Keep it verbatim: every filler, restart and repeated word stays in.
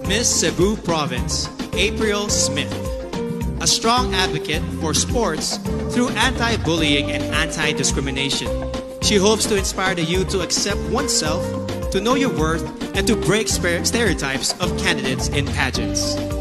Miss Cebu Province, April Smith. A strong advocate for sports through anti-bullying and anti-discrimination. She hopes to inspire the youth to accept oneself, to know your worth, and to break stereotypes of candidates in pageants.